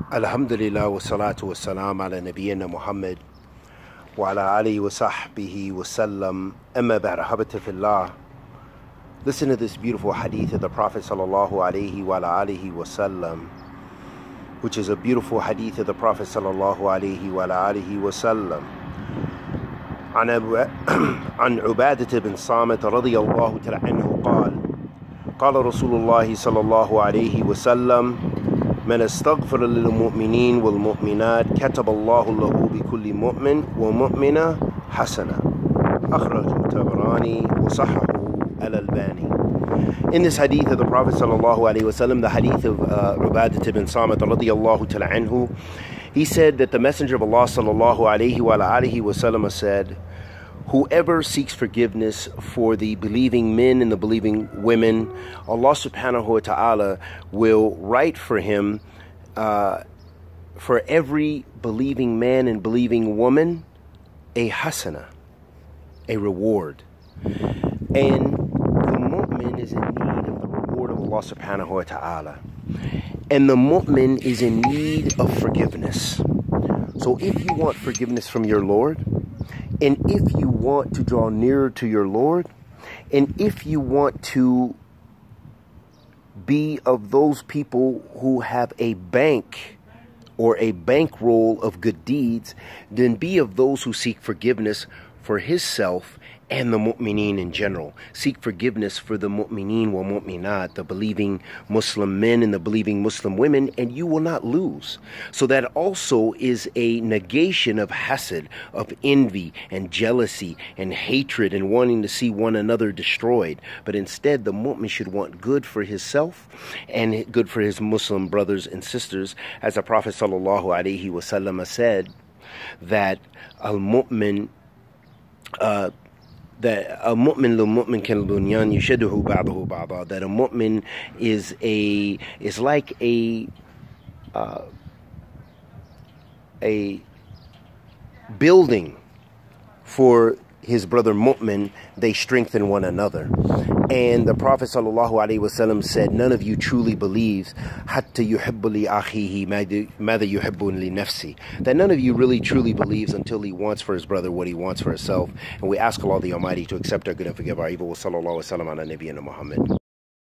Alhamdulillah wa salatu wa salam ala nabiyyina Muhammad wa ala alihi wa sahbihi wa sallam. Amma ba'da, habata fillah. Listen to this beautiful hadith of the Prophet sallallahu alayhi wa ala alihi wa sallam, which is a beautiful hadith of the Prophet sallallahu alayhi wa ala alihi wa sallam. عن عبادة بن صامت رضي الله تعالى عنه قال رسول الله صلى الله عليه وسلم من استغفر للمؤمنين والمؤمنات كتب الله له بكل مؤمن ومؤمنة حسنة أخرجه الطبراني وصححه الألباني. In this hadith of the Prophet sallallahu alaihi wasallam, the hadith of Ubadah ibn Samit radiyallahu ta'ala anhu, he said that the Messenger of Allah sallallahu alaihi wasallam said, whoever seeks forgiveness for the believing men and the believing women, Allah subhanahu wa ta'ala will write for him, for every believing man and believing woman, a hasana, a reward. And the mu'min is in need of the reward of Allah subhanahu wa ta'ala. And the mu'min is in need of forgiveness. So if you want forgiveness from your Lord, and if you want to draw nearer to your Lord, and if you want to be of those people who have a bank or a bankroll of good deeds, then be of those who seek forgiveness for his self and the mu'mineen in general. Seek forgiveness for the mu'mineen wa mu'minat, the believing Muslim men and the believing Muslim women, and you will not lose. So that also is a negation of hasad, of envy and jealousy and hatred and wanting to see one another destroyed. But instead, the mu'min should want good for himself and good for his Muslim brothers and sisters. As the Prophet sallallahu alaihi wasallam said, that al-mu'min that a mu'min lil-mu'min kal-bunyan yushadduhu ba'dahu ba'da, that a mu'min is like a building for his brother mu'min. They strengthen one another. And the Prophet sallallahu alaihi wasallam said, none of you truly believes hatta yuhibbu li akhihi madha yuhibbu li nafsi, that none of you really truly believes until he wants for his brother what he wants for himself. And we ask Allah the Almighty to accept our good and forgive our evil. Wa sallallahu wa sallam ala nabiyyina Muhammad.